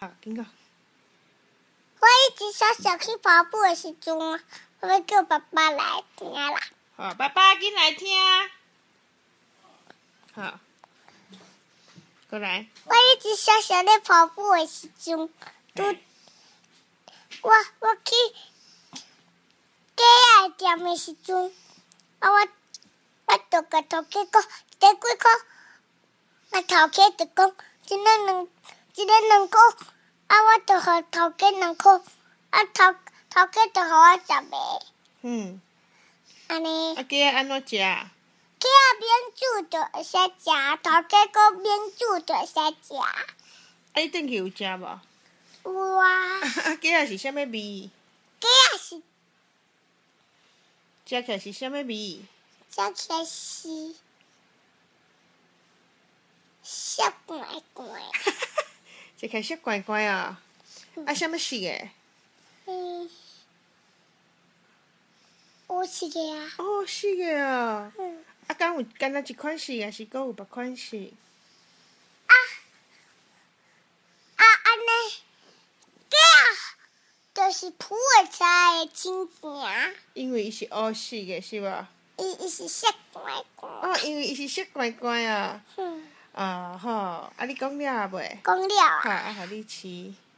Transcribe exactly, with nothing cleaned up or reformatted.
好，紧讲。 我一直小小去跑步的时阵，我要叫爸爸来听啦。 好，爸爸紧来听。好，过来。 我一直小小咧跑步的时阵，拄我我去鸡仔店的时阵，啊我我就甲头家讲，一个几箍，啊头家就讲，一个两一个两箍，啊我就互头家两箍，啊头头家就互我十个。 嗯。 安尼。 啊，鸡仔安怎食？ 鸡仔免煮就会使食，头家讲免煮就会使食。 啊，你转去有食无？ 有啊。 啊，鸡仔是啥物味？ 鸡仔是。 食起来是啥物味？ 食起来是涩怪怪。 食起来涩怪怪啊！啊，啥物色的？ 嗯，有色的啊。 哦，色的啊。 嗯。 啊，敢有干那一款色，还是阁有别款色？ 啊啊安尼，鸡仔就是普洱茶的亲情。 因为伊是乌色的，是无？ 伊伊是涩怪怪。 哦，因为伊是涩怪怪啊。 嗯。 啊好，啊你讲了未？ 讲了啊。 好，啊，互你饲。